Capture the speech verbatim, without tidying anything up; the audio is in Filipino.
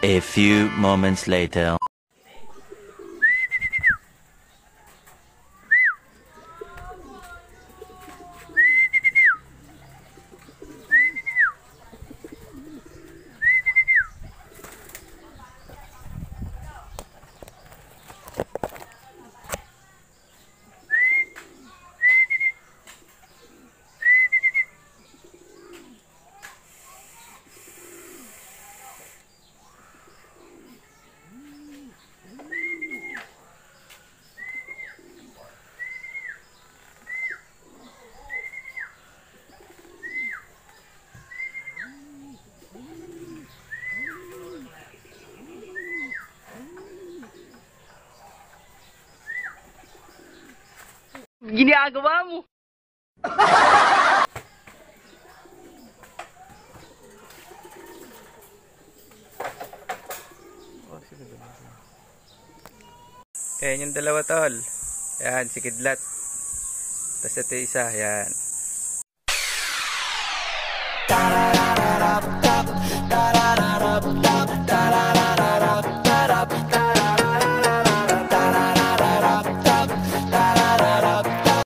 A few moments later. Ginagawa mo. Ayan yung dalawa tol. Ayan si Kidlat. Tapos ito yung isa. Ayan.